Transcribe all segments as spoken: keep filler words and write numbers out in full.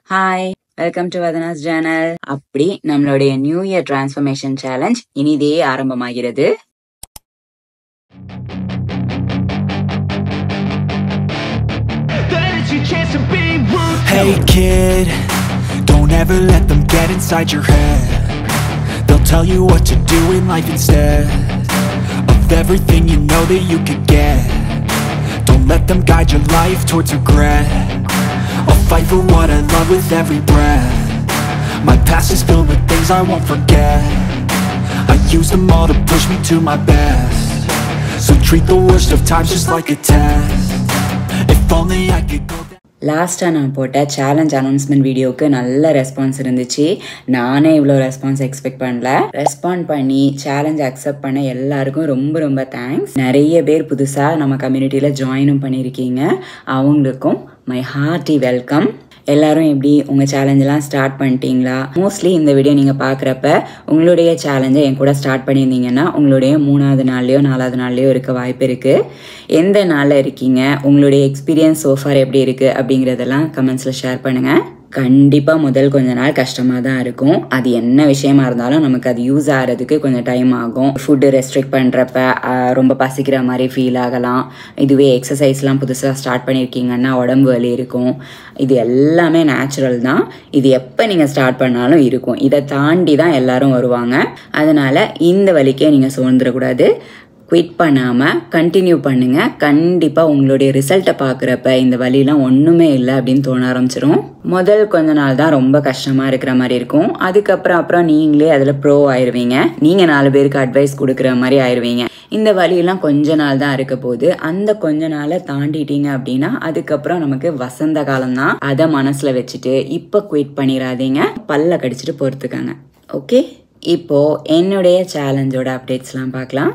Hi, welcome to Vadana's channel. அப்படி நம்மளுடைய new year transformation challenge இனிதே ஆரம்பமாகிறது. Hey kid, don't ever let them get inside your head. They'll tell you what to do in life instead of everything you know that you could get. Don't let them guide your life towards regret. I'll fight for what I love with every breath. My past is filled with things I won't forget. I use them all to push me to my best. So treat the worst of times just like a test. If only I could go back. லாஸ்ட்டாக நான் போட்ட challenge announcement வீடியோவுக்கு நல்ல response இருந்துச்சு. நானே இவ்வளோ response expect பண்ணல. Respond பண்ணி சேலஞ்ச் அக்செப்ட் பண்ண எல்லாருக்கும் ரொம்ப ரொம்ப தேங்க்ஸ். நிறைய பேர் புதுசாக நம்ம கம்யூனிட்டியில் ஜாயினும் பண்ணியிருக்கீங்க. அவங்களுக்கும் மை ஹார்ட்டி வெல்கம். எல்லாரும் எப்படி உங்கள் சேலஞ்செல்லாம் ஸ்டார்ட் பண்ணிட்டீங்களா? மோஸ்ட்லி இந்த வீடியோ நீங்கள் பார்க்குறப்ப உங்களுடைய சேலஞ்சை என் கூட ஸ்டார்ட் பண்ணியிருந்தீங்கன்னா உங்களுடைய மூணாவது நாள்லையோ நாலாவது நாள்லையோ இருக்க வாய்ப்பு இருக்குது. எந்த நாளில் இருக்கீங்க, உங்களுடைய எக்ஸ்பீரியன்ஸ் சோஃபார் எப்படி இருக்குது அப்படிங்கிறதெல்லாம் கமெண்ட்ஸில் ஷேர் பண்ணுங்கள். கண்டிப்பாக முதல் கொஞ்ச நாள் கஷ்டமாக தான் இருக்கும். அது என்ன விஷயமா இருந்தாலும் நமக்கு அது யூஸ் ஆகிறதுக்கு கொஞ்சம் டைம் ஆகும். ஃபுட்டு ரெஸ்ட்ரிக்ட் பண்ணுறப்ப ரொம்ப பசிக்கிற மாதிரி ஃபீல் ஆகலாம். இதுவே எக்ஸசைஸ்லாம் புதுசாக ஸ்டார்ட் பண்ணியிருக்கீங்கன்னா உடம்பு வலி இருக்கும். இது எல்லாமே நேச்சுரல் தான். இது எப்போ நீங்கள் ஸ்டார்ட் பண்ணாலும் இருக்கும். இதை தாண்டி தான் எல்லாரும் வருவாங்க. அதனால் இந்த வலிக்கே நீங்கள் சோர்ந்துடக்கூடாது. குவிட் பண்ணாமல் கண்டினியூ பண்ணுங்கள். கண்டிப்பாக உங்களுடைய ரிசல்ட்டை பார்க்குறப்ப இந்த வலிலாம் ஒன்றுமே இல்லை அப்படின்னு தோண ஆரம்பிச்சிடும். முதல் கொஞ்ச நாள் தான் ரொம்ப கஷ்டமாக இருக்கிற மாதிரி இருக்கும். அதுக்கப்புறம் அப்புறம் நீங்களே அதில் ப்ரோ ஆயிடுவீங்க. நீங்கள் நாலு பேருக்கு அட்வைஸ் கொடுக்குற மாதிரி ஆயிடுவீங்க. இந்த வலியெல்லாம் கொஞ்ச நாள் தான் இருக்க போது. அந்த கொஞ்ச நாளை தாண்டிட்டீங்க அப்படின்னா அதுக்கப்புறம் நமக்கு வசந்த காலம் தான். அதை மனசில் வச்சுட்டு இப்போ குவிட் பண்ணிடாதீங்க. பல்ல கடிச்சிட்டு பொறுத்துக்காங்க. ஓகே, இப்போது என்னுடைய சேலஞ்சோட அப்டேட்ஸ்லாம் பார்க்கலாம்.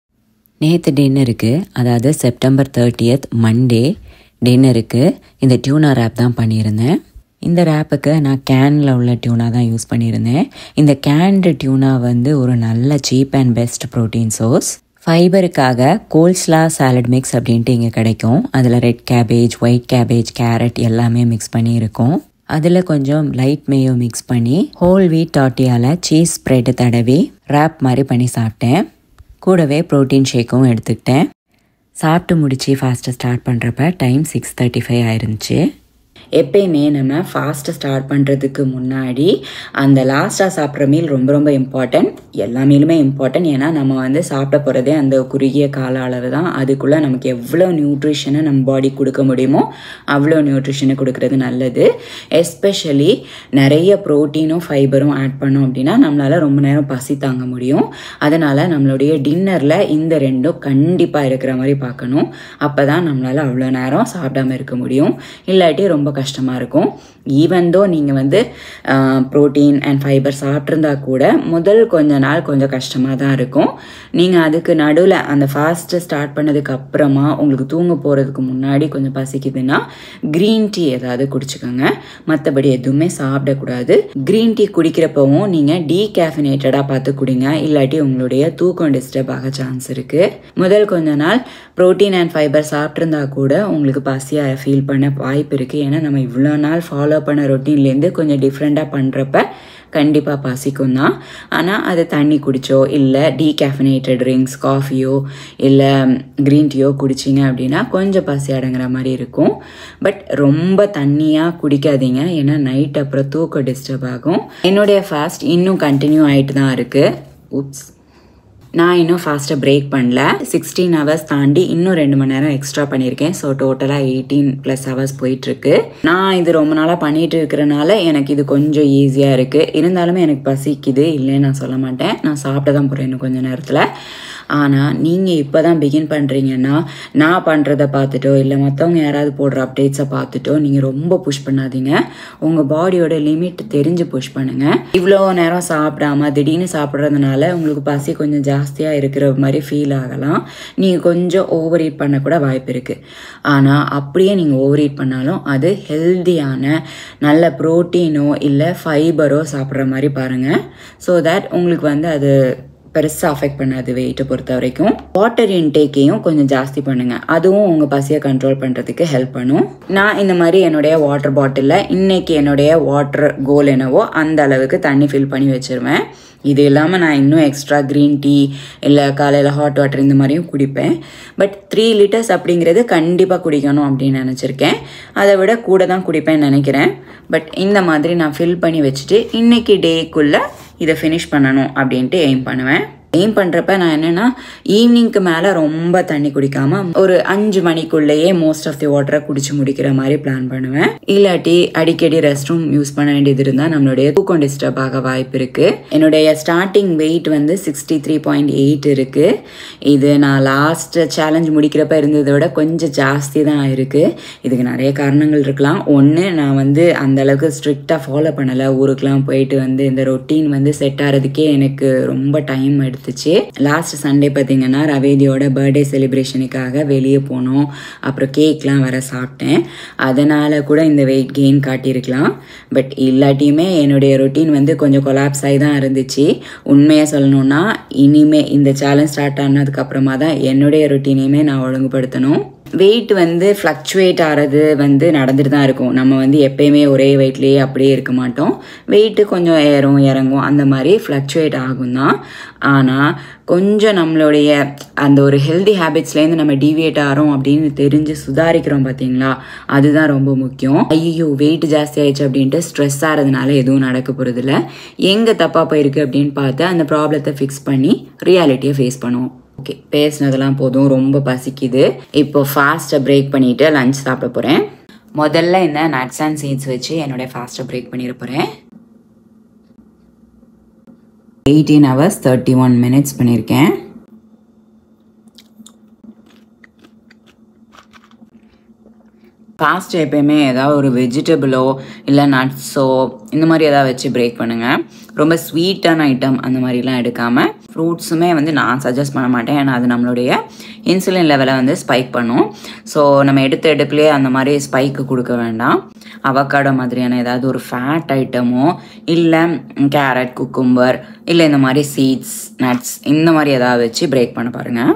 நேற்று டின்னருக்கு, அதாவது செப்டம்பர் தேர்ட்டியத் மண்டே டின்னருக்கு இந்த டியூனா ரேப் தான் பண்ணியிருந்தேன். இந்த ரேப்புக்கு நான் கேனில் உள்ள டியூனா தான் யூஸ் பண்ணியிருந்தேன். இந்த கேன்டு டியூனா வந்து ஒரு நல்ல cheap and best protein source. ஃபைபருக்காக கோல்ஸ்லா சாலட் மிக்ஸ் அப்படின்ட்டு இங்கே கிடைக்கும். அதில் red cabbage, white cabbage, carrot எல்லாமே மிக்ஸ் பண்ணி இருக்கும். அதில் கொஞ்சம் லைட் மேயோ மிக்ஸ் பண்ணி ஹோல் வீட் டாட்டியால் சீஸ் ஸ்ப்ரெட்டு தடவி ரேப் மாதிரி பண்ணி சாப்பிட்டேன். கூடவே ப்ரோட்டீன் ஷேக்கும் எடுத்துக்கிட்டேன். சாப்பிட்டு முடிச்சு ஃபாஸ்ட்டாக ஸ்டார்ட் பண்ணுறப்ப டைம் சிக்ஸ் தேர்ட்டி ஃபைவ் ஆயிருந்துச்சு. எப்பயுமே நம்ம ஃபாஸ்ட்டு ஸ்டார்ட் பண்ணுறதுக்கு முன்னாடி அந்த லாஸ்ட்டாக சாப்பிட்ற மீல் ரொம்ப ரொம்ப இம்பார்ட்டன்ட். எல்லா மீலுமே இம்பார்ட்டன்ட். ஏன்னா நம்ம வந்து சாப்பிட போகிறதே அந்த குறுகிய கால அளவு தான். அதுக்குள்ளே நமக்கு எவ்வளோ நியூட்ரிஷனை நம்ம பாடி கொடுக்க முடியுமோ அவ்வளோ நியூட்ரிஷனை கொடுக்கறது நல்லது. எஸ்பெஷலி நிறைய ப்ரோட்டீனும் ஃபைபரும் ஆட் பண்ணோம் அப்படின்னா நம்மளால் ரொம்ப நேரம் பசி தாங்க முடியும். அதனால் நம்மளுடைய டின்னரில் இந்த ரெண்டும் கண்டிப்பாக இருக்கிற மாதிரி பார்க்கணும். அப்போ தான் நம்மளால் அவ்வளோ நேரம் சாப்பிடாமல் இருக்க முடியும். இல்லாட்டி ரொம்ப கஷ்டமாக இருக்கும். ஈவன் தோ நீங்கள் வந்து ப்ரோட்டீன் அண்ட் ஃபைபர் சாப்பிட்ருந்தா கூட முதல் கொஞ்ச நாள் கொஞ்சம் கஷ்டமாக தான் இருக்கும். நீங்கள் அதுக்கு நடுவில் அந்த ஃபாஸ்ட்டு ஸ்டார்ட் பண்ணதுக்கு அப்புறமா உங்களுக்கு தூங்க போகிறதுக்கு முன்னாடி கொஞ்சம் பசிக்குதுன்னா க்ரீன் டீ ஏதாவது குடிச்சுக்கோங்க. மற்றபடி எதுவுமே சாப்பிடக்கூடாது. க்ரீன் டீ குடிக்கிறப்பவும் நீங்கள் டீகேஃபினேட்டடாக பார்த்து குடிங்க. இல்லாட்டி உங்களுடைய தூக்கம் டிஸ்டர்ப் ஆக சான்ஸ் இருக்குது. முதல் கொஞ்ச நாள் ப்ரோட்டீன் அண்ட் ஃபைபர் சாப்பிட்ருந்தா கூட உங்களுக்கு பசியாக ஃபீல் பண்ண வாய்ப்பு இருக்குது. ஏன்னா நம்ம இவ்வளோ நாள் ஃபாலோ பண்ண ரொட்டீன்லேருந்து கொஞ்சம் டிஃப்ரெண்ட்டாக பண்ணுறப்ப கண்டிப்பாக பசிக்கும் தான். ஆனால் அது தண்ணி குடிச்சோ இல்லை டீகேஃபினேட்டட் ட்ரிங்க்ஸ், காஃபியோ இல்லை க்ரீன் டீயோ குடிச்சிங்க அப்படின்னா கொஞ்சம் பசி அடங்குற மாதிரி இருக்கும். பட் ரொம்ப தண்ணியாக குடிக்காதீங்க. ஏன்னா நைட் அப்புறம் தூக்கம் டிஸ்டர்ப் ஆகும். என்னுடைய ஃபாஸ்ட் இன்னும் கண்டினியூ ஆகிட்டு தான் இருக்குது. உப்ஸ், நான் இன்னும் ஃபாஸ்ட்டாக பிரேக் பண்ணல. சிக்ஸ்டீன் ஹவர்ஸ் தாண்டி இன்னும் ரெண்டு மணி நேரம் எக்ஸ்ட்ரா பண்ணியிருக்கேன். ஸோ டோட்டலாக எயிட்டீன் ப்ளஸ் ஹவர்ஸ் போயிட்டுருக்கு. நான் இது ரொம்ப நாளாக பண்ணிகிட்டு இருக்கிறனால எனக்கு இது கொஞ்சம் ஈஸியாக இருக்குது. இருந்தாலுமே எனக்கு பசிக்குது, இல்லைன்னு நான் சொல்ல மாட்டேன். நான் சாப்பிட்டு தான் போகிறேன் இன்னும் கொஞ்சம் நேரத்தில். ஆனால் நீங்கள் இப்போ தான் பிகின் பண்ணுறீங்கன்னா நான் பண்ணுறதை பார்த்துட்டோ இல்லை மற்றவங்க யாராவது போடுற அப்டேட்ஸை பார்த்துட்டோ நீங்கள் ரொம்ப புஷ் பண்ணாதீங்க. உங்கள் பாடியோட லிமிட் தெரிஞ்சு புஷ் பண்ணுங்கள். இவ்வளோ நேரம் சாப்பிடாம திடீர்னு சாப்பிட்றதுனால உங்களுக்கு பசி கொஞ்சம் ஜாஸ்தியாக இருக்கிற மாதிரி ஃபீல் ஆகலாம். நீங்கள் கொஞ்சம் ஓவர் ஈட் பண்ண கூட வாய்ப்பு இருக்குது. ஆனால் அப்படியே நீங்கள் ஓவர் ஈட் பண்ணாலும் அது ஹெல்த்தியான நல்ல ப்ரோட்டீனோ இல்லை ஃபைபரோ சாப்பிட்ற மாதிரி பாருங்கள். ஸோ தட் உங்களுக்கு வந்து அது பெருசாக அஃபெக்ட் பண்ணாது வெயிட்டை பொறுத்த வரைக்கும். வாட்டர் இன்டேக்கையும் கொஞ்சம் ஜாஸ்தி பண்ணுங்க, அதுவும் உங்கள் பசியை கண்ட்ரோல் பண்ணுறதுக்கு ஹெல்ப் பண்ணும். நான் இந்த மாதிரி என்னுடைய வாட்டர் பாட்டிலில் இன்னைக்கு என்னுடைய வாட்டர் கோல் என்னவோ அந்த அளவுக்கு தண்ணி ஃபில் பண்ணி வச்சுருவேன். இது இல்லாமல் நான் இன்னும் எக்ஸ்ட்ரா க்ரீன் டீ இல்லை காலையில் ஹாட் வாட்டர் இந்த மாதிரியும் குடிப்பேன். பட் த்ரீ லிட்டர்ஸ் அப்படிங்கிறது கண்டிப்பாக குடிக்கணும் அப்படின்னு நினச்சிருக்கேன். அதை விட கூட தான் குடிப்பேன்னு நினைக்கிறேன். பட் இந்த மாதிரி நான் ஃபில் பண்ணி வச்சுட்டு இன்னைக்கு டேக்குள்ளே இதை ஃபினிஷ் பண்ணணும் அப்படின்ட்டு எய்ம் பண்ணுவேன். எய்ம் பண்ணுறப்ப நான் என்னென்னா ஈவினிங்க்கு மேலே ரொம்ப தண்ணி குடிக்காமல் ஒரு அஞ்சு மணிக்குள்ளேயே மோஸ்ட் ஆஃப் தி வாட்டரை குடிச்சு முடிக்கிற மாதிரி பிளான் பண்ணுவேன். இல்லாட்டி அடிக்கடி ரெஸ்ட் ரூம் யூஸ் பண்ண வேண்டியது இருந்தால் நம்மளுடைய தூக்கம் டிஸ்டர்ப் ஆக வாய்ப்பு இருக்குது. என்னுடைய ஸ்டார்டிங் வெயிட் வந்து சிக்ஸ்டி த்ரீ பாயிண்ட் எயிட் இருக்குது. இது நான் லாஸ்ட் சேலஞ்ச் முடிக்கிறப்ப இருந்ததை விட கொஞ்சம் ஜாஸ்தி தான் இருக்குது. இதுக்கு நிறைய காரணங்கள் இருக்கலாம். ஒன்று, நான் வந்து அந்தளவுக்கு ஸ்ட்ரிக்டாக ஃபாலோ பண்ணலை. ஊருக்கெலாம் போயிட்டு வந்து இந்த ரொட்டீன் வந்து செட் ஆகிறதுக்கே எனக்கு ரொம்ப டைம் எடுத்து லாஸ்ட் சண்டே பார்த்தீங்கன்னா ரவேதியோட பர்த்டே செலிப்ரேஷனுக்காக வெளியே போனோம். அப்புறம் கேக்லாம் வர சாப்பிட்டேன். அதனால கூட இந்த வெயிட் கெயின் காட்டியிருக்கலாம். பட் இல்லாட்டியுமே என்னுடைய ரொட்டீன் வந்து கொஞ்சம் கொலாப்ஸ் ஆகி தான் இருந்துச்சு. உண்மையாக சொல்லணும்னா இனிமே இந்த சேலஞ்ச் ஸ்டார்ட் ஆனதுக்கு அப்புறமா தான் என்னுடைய ரொட்டீனையுமே நான் ஒழுங்குபடுத்தணும். வெயிட் வந்து ஃப்ளக்சுவேட் ஆகிறது வந்து நடந்துட்டு தான் இருக்கும். நம்ம வந்து எப்பயுமே ஒரே வெயிட்லேயே அப்படியே இருக்க மாட்டோம். வெயிட்டு கொஞ்சம் ஏறும் இறங்கும், அந்த மாதிரி ஃப்ளக்சுவேட் ஆகும் தான். ஆனால் கொஞ்சம் நம்மளுடைய அந்த ஒரு ஹெல்தி ஹேபிட்ஸ்லேருந்து நம்ம டீவியேட் ஆகிறோம் அப்படின்னு தெரிஞ்சு சுதாரிக்கிறோம் பார்த்தீங்களா, அதுதான் ரொம்ப முக்கியம். ஐயோ வெயிட் ஜாஸ்தி ஆயிடுச்சு அப்படின்ட்டு ஸ்ட்ரெஸ் ஆகிறதுனால எதுவும் நடக்க போகிறதில்ல. எங்கே தப்பாக போயிருக்கு அப்படின்னு பார்த்து அந்த ப்ராப்ளத்தை ஃபிக்ஸ் பண்ணி ரியாலிட்டியை ஃபேஸ் பண்ணுவோம். ஓகே, பேசினதெல்லாம் போதும், ரொம்ப பசிக்குது. இப்போ ஃபாஸ்ட்டை பிரேக் பண்ணிவிட்டு லஞ்ச் சாப்பிட போகிறேன். முதல்ல இந்த நட்ஸ் அண்ட் சீட்ஸ் வச்சு என்னுடைய ஃபாஸ்ட்டை பிரேக் பண்ணிட போகிறேன். Eighteen hours thirty one minutes பண்ணியிருக்கேன். ஃபாஸ்ட் எப்பயுமே ஏதாவது ஒரு வெஜிடபிளோ இல்லை நட்ஸோ இந்த மாதிரி ஏதாவது வச்சு பிரேக் பண்ணுங்கள். ரொம்ப ஸ்வீட்டான ஐட்டம் அந்த மாதிரிலாம் எடுக்காமல் ஃப்ரூட்ஸுமே வந்து நான் சஜஸ்ட் பண்ண மாட்டேன். ஏன்னா அது நம்மளுடைய இன்சுலின் லெவலை வந்து ஸ்பைக் பண்ணும். ஸோ நம்ம எடுத்த எடுப்புலேயே அந்த மாதிரி ஸ்பைக்கு கொடுக்க வேண்டாம். அவக்காடோ மாதிரியான ஏதாவது ஒரு ஃபேட் ஐட்டமோ இல்லை கேரட், குக்கும்பர் இல்லை இந்த மாதிரி சீட்ஸ், நட்ஸ் இந்த மாதிரி ஏதாவது வச்சு பிரேக் பண்ண பாருங்கள்.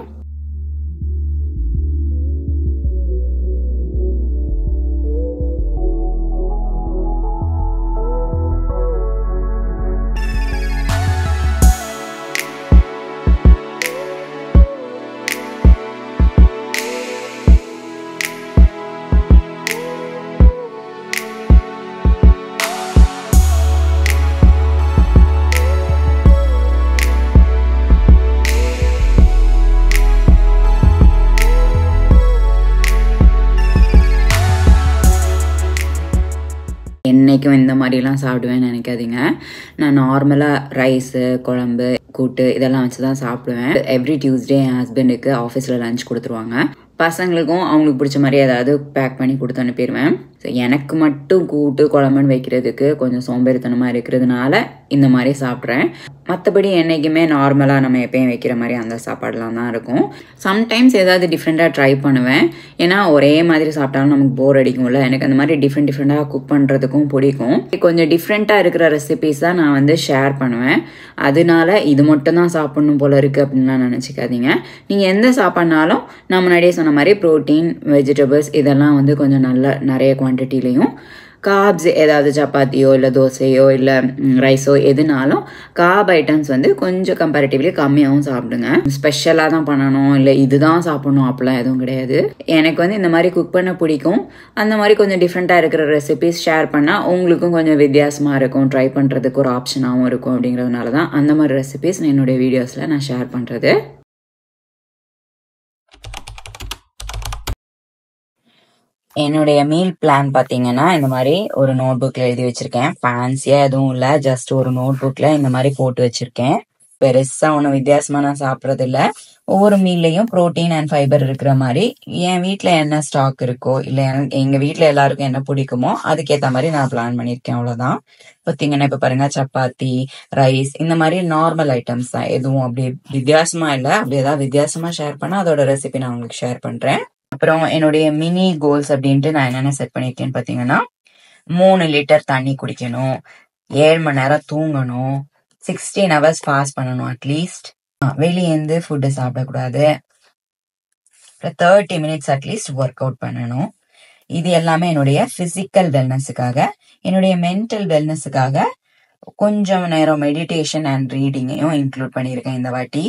என்றைக்கும் இந்த மாதிரிலாம் சாப்பிடுவேன்னு நினைக்காதீங்க. நான் நார்மலாக ரைஸு, குழம்பு, கூட்டு இதெல்லாம் வச்சு தான் சாப்பிடுவேன். எவ்ரி டியூஸ்டே என் ஹஸ்பண்டுக்கு ஆஃபீஸில் லஞ்ச் கொடுத்துருவாங்க. பசங்களுக்கும் அவங்களுக்கு பிடிச்ச மாதிரி ஏதாவது பேக் பண்ணி கொடுத்து அனுப்பிடுவேன். ஸோ எனக்கு மட்டும் கூட்டு குழம்புன்னு வைக்கிறதுக்கு கொஞ்சம் சோம்பேறித்தனமாக இருக்கிறதுனால இந்த மாதிரி சாப்பிட்றேன். மற்றபடி என்றைக்குமே நார்மலாக நம்ம எப்பயும் வைக்கிற மாதிரி அந்த சாப்பாடெலாம் தான் இருக்கும். சம்டைம்ஸ் ஏதாவது டிஃப்ரெண்ட்டாக ட்ரை பண்ணுவேன். ஏன்னா ஒரே மாதிரி சாப்பிட்டாலும் நமக்கு போர் அடிக்கும்ல. எனக்கு அந்த மாதிரி டிஃப்ரெண்ட் டிஃப்ரெண்ட்டாக குக் பண்ணுறதுக்கும் பிடிக்கும். கொஞ்சம் டிஃப்ரெண்ட்டாக இருக்கிற ரெசிபீஸ் தான் நான் வந்து ஷேர் பண்ணுவேன். அதனால இது மட்டும் தான் சாப்பிட்ணும் போல இருக்குது அப்படின்லாம் நினச்சிக்காதீங்க. நீங்கள் எந்த சாப்பாடுனாலும் நான் முன்னாடியே சொன்ன மாதிரி ப்ரோட்டீன், வெஜிடபிள்ஸ் இதெல்லாம் வந்து கொஞ்சம் நல்ல நிறைய குவான்டிட்டிலையும், கார்ப்ஸ் ஏதாவது சப்பாத்தியோ இல்லை தோசையோ இல்லை ரைஸோ எதுனாலும் கார்ப் ஐட்டம்ஸ் வந்து கொஞ்சம் கம்பேரிட்டிவ்லி கம்மியாகவும் சாப்பிடுங்க. ஸ்பெஷலாக தான் பண்ணணும் இல்லை இதுதான் சாப்பிடணும் அப்படிலாம் எதுவும் கிடையாது. எனக்கு வந்து இந்த மாதிரி குக் பண்ண பிடிக்கும். அந்த மாதிரி கொஞ்சம் டிஃப்ரெண்ட்டாக இருக்கிற ரெசிபிஸ் ஷேர் பண்ணால் உங்களுக்கும் கொஞ்சம் வித்தியாசமாக இருக்கும், ட்ரை பண்ணுறதுக்கு ஒரு ஆப்ஷனாகவும் இருக்கும். அப்படிங்கிறதுனால தான் அந்த மாதிரி ரெசிபிஸ் என்னுடைய வீடியோஸில் நான் ஷேர் பண்ணுறது. என்னுடைய மீல் பிளான் பார்த்தீங்கன்னா இந்த மாதிரி ஒரு நோட் புக்கில் எழுதி வச்சிருக்கேன். ஃபேன்சியாக எதுவும் இல்லை, ஜஸ்ட் ஒரு நோட் புக்கில் இந்த மாதிரி போட்டு வச்சிருக்கேன். பெருசாக ஒன்றும் வித்தியாசமாக நான் சாப்பிட்றது இல்லை. ஒவ்வொரு மீல்லையும் ப்ரோட்டீன் அண்ட் ஃபைபர் இருக்கிற மாதிரி என் வீட்டில் என்ன ஸ்டாக் இருக்கோ இல்லை எங்கள் வீட்டில் எல்லாருக்கும் என்ன பிடிக்குமோ அதுக்கேற்ற மாதிரி நான் பிளான் பண்ணியிருக்கேன். அவ்வளோதான். பார்த்தீங்கன்னா இப்போ பாருங்க, சப்பாத்தி, ரைஸ் இந்த மாதிரி நார்மல் ஐட்டம்ஸ் தான். எதுவும் அப்படி வித்தியாசமாக இல்லை. அப்படி ஏதாவது வித்தியாசமாக ஷேர் பண்ணால் அதோட ரெசிபி நான் உங்களுக்கு ஷேர் பண்ணுறேன். அப்புறம் என்னுடைய மினி கோல்ஸ் அப்படின்ட்டு நான் என்னென்ன செட் பண்ணியிருக்கேன்னு பார்த்தீங்கன்னா, மூணு லிட்டர் தண்ணி குடிக்கணும், ஏழு மணி நேரம் தூங்கணும், சிக்ஸ்டீன் ஹவர்ஸ் ஃபாஸ்ட் பண்ணணும் அட்லீஸ்ட், வெளியேந்து ஃபுட்டு சாப்பிடக்கூடாது. Thirty minutes at least work out பண்ணணும். இது எல்லாமே என்னுடைய பிசிக்கல் வெல்னஸுக்காக. என்னுடைய மென்டல் வெல்னஸுக்காக கொஞ்சம் நேரம் மெடிடேஷன் அண்ட் ரீடிங்கையும் இன்க்ளூட் பண்ணியிருக்கேன் இந்த வாட்டி.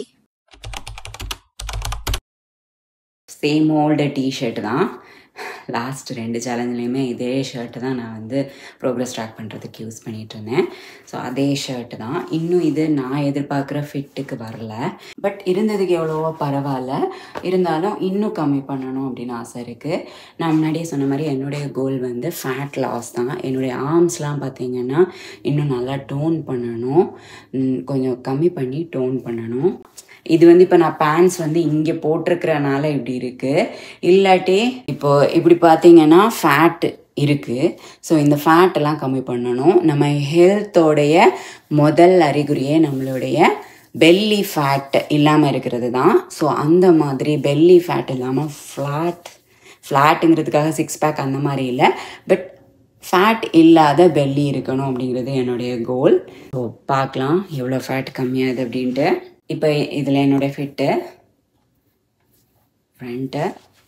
சேம் ஓல்டு டிஷர்ட் தான். லாஸ்ட் ரெண்டு சேலஞ்சிலையுமே இதே ஷர்ட்டு தான் நான் வந்து ப்ரோக்ரஸ் ட்ராக் பண்ணுறதுக்கு யூஸ் பண்ணிகிட்டு இருந்தேன். ஸோ அதே ஷர்ட்டு தான். இன்னும் இது நான் எதிர்பார்க்குற ஃபிட்டுக்கு வரல, பட் இருந்ததுக்கு எவ்வளவோ பரவாயில்ல. இருந்தாலும் இன்னும் கம்மி பண்ணணும் அப்படின்னு ஆசை இருக்குது. நான் முன்னாடியே சொன்ன மாதிரி என்னுடைய கோல் வந்து ஃபேட் லாஸ் தான். என்னுடைய ஆர்ம்ஸ்லாம் பார்த்திங்கன்னா இன்னும் நல்லா டோன் பண்ணணும், கொஞ்சம் கம்மி பண்ணி டோன் பண்ணணும். இது வந்து இப்போ நான் பேண்ட்ஸ் வந்து இங்கே போட்டிருக்கிறனால இப்படி இருக்குது. இல்லாட்டி இப்போ இப்படி பார்த்தீங்கன்னா ஃபேட்டு இருக்குது. ஸோ இந்த ஃபேட்டெல்லாம் கம்மி பண்ணணும். நம்ம ஹெல்த்தோடைய முதல் அறிகுறியே நம்மளுடைய பெல்லி ஃபேட் இல்லாமல் இருக்கிறது தான். ஸோ அந்த மாதிரி பெல்லி ஃபேட் இல்லாமல் ஃப்ளாட் ஃப்ளாட்டுங்கிறதுக்காக சிக்ஸ் பேக் அந்த மாதிரி இல்லை, பட் ஃபேட் இல்லாத பெல்லி இருக்கணும் அப்படிங்கிறது என்னுடைய கோல். ஸோ பார்க்கலாம் எவ்வளோ ஃபேட் கம்மியாகுது அப்படின்ட்டு. இப்போ இதில் என்னுடைய fit front,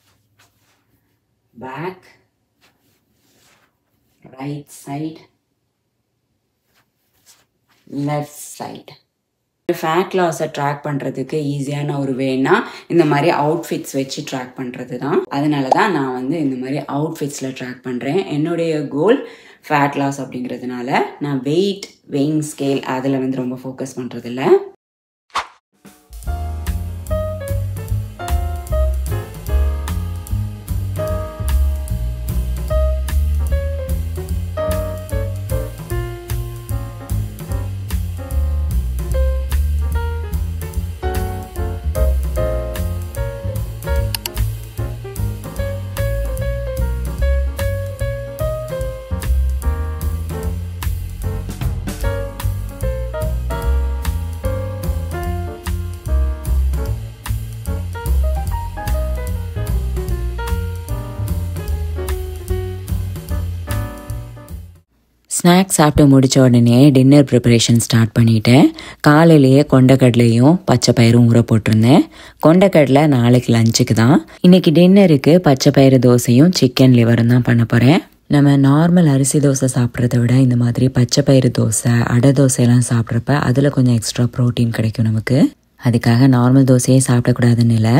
back, right side, left side. Fat லாஸை ட்ராக் பண்ணுறதுக்கு ஈஸியான ஒரு வேனா இந்த மாதிரி அவுட்ஃபிட்ஸ் வச்சு ட்ராக் பண்ணுறது தான். அதனால தான் நான் வந்து இந்த மாதிரி அவுட்ஃபிட்ஸில் ட்ராக் பண்ணுறேன். என்னுடைய கோல் ஃபேட் லாஸ் அப்படிங்கிறதுனால நான் வெயிட் வெயிங் ஸ்கேல் அதில் வந்து ரொம்ப ஃபோக்கஸ் பண்ணுறதில்ல. ஸ்நாக்ஸ் சாப்பிட்டு முடித்த உடனே டின்னர் ப்ரிப்பரேஷன் ஸ்டார்ட் பண்ணிட்டேன். காலையிலேயே கொண்டக்கடலையும் பச்சை பயிரும் ஊற போட்டிருந்தேன். கொண்டக்கடலை நாளைக்கு லஞ்சுக்கு தான். இன்றைக்கி டின்னருக்கு பச்சை பயிறு தோசையும் சிக்கன் லிவரும் தான் பண்ண போகிறேன். நம்ம நார்மல் அரிசி தோசை சாப்பிட்றத விட இந்த மாதிரி பச்சை பயிறு தோசை, அடை தோசையெல்லாம் சாப்பிட்றப்ப அதில் கொஞ்சம் எக்ஸ்ட்ரா ப்ரோட்டீன் கிடைக்கும் நமக்கு. அதுக்காக நார்மல் தோசையே சாப்பிடக்கூடாதுன்னு இல்லை.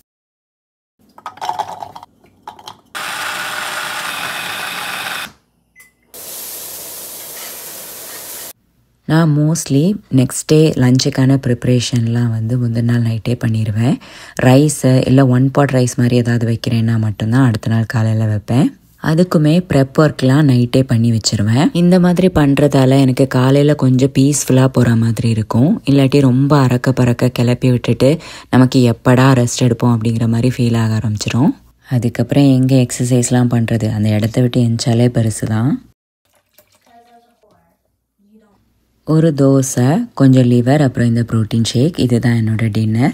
நான் மோஸ்ட்லி நெக்ஸ்ட் டே லஞ்சுக்கான ப்ரிப்ரேஷன்லாம் வந்து முந்தின நாள் நைட்டே பண்ணிடுவேன். ரைஸு இல்லை ஒன் பாட் ரைஸ் மாதிரி ஏதாவது வைக்கிறேன்னா மட்டும்தான் அடுத்த நாள் காலையில் வைப்பேன். அதுக்குமே ப்ரெப் ஒர்க்லாம் நைட்டே பண்ணி வச்சுருவேன். இந்த மாதிரி பண்ணுறதால எனக்கு காலையில் கொஞ்சம் பீஸ்ஃபுல்லாக போகிற மாதிரி இருக்கும். இல்லாட்டி ரொம்ப அறக்க பறக்க கிளப்பி விட்டுட்டு நமக்கு எப்படா ரெஸ்ட் எடுப்போம் அப்படிங்கிற மாதிரி ஃபீல் ஆக ஆரம்பிச்சிடும். அதுக்கப்புறம் எங்கே எக்ஸசைஸ்லாம் பண்ணுறது, அந்த இடத்த விட்டு எஞ்சாலே பெருசு தான். ஒரு தோசை, கொஞ்சம் லிவர், அப்புறம் இந்த ப்ரோட்டீன் ஷேக். இதுதான் என்னோடய டின்னர்.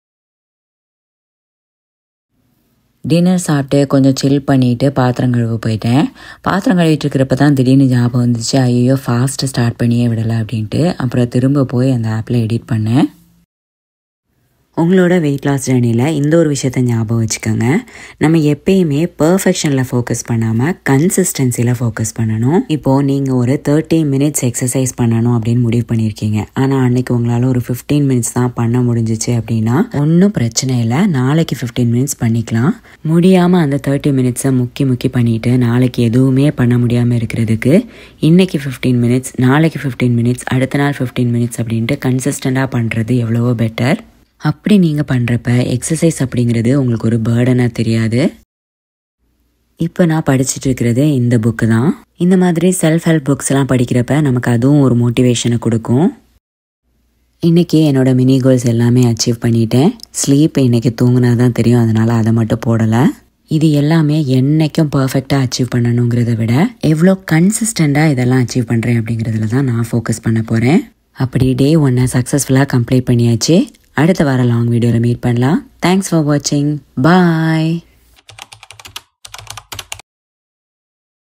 டின்னர் சாப்பிட்டு கொஞ்சம் சில் பண்ணிவிட்டு பாத்திரம் கழுவ போயிட்டேன். பாத்திரம் கழுவிட்டு இருக்கிறப்ப தான் திடீர்னு ஞாபகம் வந்துச்சு, ஐயோ ஃபாஸ்ட்டு ஸ்டார்ட் பண்ணியே விடலை அப்படின்ட்டு. அப்புறம் திரும்ப போய் அந்த ஆப்பில் எடிட் பண்ணேன். உங்களோட வெயிட் லாஸ் ஜர்னியில் இந்த ஒரு விஷயத்த ஞாபகம் வச்சுக்கோங்க. நம்ம எப்பயுமே பர்ஃபெக்ஷனில் ஃபோக்கஸ் பண்ணாமல் கன்சிஸ்டன்சியில் ஃபோக்கஸ் பண்ணணும். இப்போது நீங்கள் ஒரு தேர்ட்டி மினிட்ஸ் எக்ஸசைஸ் பண்ணணும் அப்படின்னு முடிவு பண்ணியிருக்கீங்க. ஆனால் அன்றைக்கி உங்களால் ஒரு ஃபிஃப்டீன் மினிட்ஸ் தான் பண்ண முடிஞ்சிச்சு அப்படின்னா ஒன்றும் பிரச்சனை இல்லை, நாளைக்கு ஃபிஃப்டீன் மினிட்ஸ் பண்ணிக்கலாம். முடியாமல் அந்த தேர்ட்டி மினிட்ஸை முக்கி முக்கி பண்ணிவிட்டு நாளைக்கு எதுவுமே பண்ண முடியாமல் இருக்கிறதுக்கு இன்றைக்கி ஃபிஃப்டீன் மினிட்ஸ், நாளைக்கு ஃபிஃப்டீன் மினிட்ஸ், அடுத்த நாள் ஃபிஃப்டீன் மினிட்ஸ் அப்படின்ட்டு கன்சிஸ்டண்ட்டாக பண்ணுறது எவ்வளவோ பெட்டர். அப்படி நீங்கள் பண்ணுறப்ப எக்ஸசைஸ் அப்படிங்கிறது உங்களுக்கு ஒரு பேர்டனாக தெரியாது. இப்போ நான் படிச்சுட்டு இருக்கிறது இந்த புக்கு தான். இந்த மாதிரி செல்ஃப் ஹெல்ப் புக்ஸ்லாம் படிக்கிறப்ப நமக்கு அதுவும் ஒரு மோட்டிவேஷனை கொடுக்கும். இன்றைக்கி என்னோடய மினி கோல்ஸ் எல்லாமே அச்சீவ் பண்ணிட்டேன். ஸ்லீப் இன்றைக்கி தூங்கினா தான் தெரியும், அதனால் அதை மட்டும் போடலை. இது எல்லாமே என்றைக்கும் பர்ஃபெக்டாக அச்சீவ் பண்ணணுங்கிறத விட எவ்வளோ கன்சிஸ்டண்ட்டாக இதெல்லாம் அச்சீவ் பண்ணுறேன் அப்படிங்கிறதுல தான் நான் ஃபோக்கஸ் பண்ண போகிறேன். அப்படி டே ஒன்னை சக்ஸஸ்ஃபுல்லாக கம்ப்ளீட் பண்ணியாச்சு. அடுத்த வாரம் லாங் வீடியோவில் மீட் பண்ணலாம். தேங்க்ஸ் ஃபார் வாட்சிங். பாய்.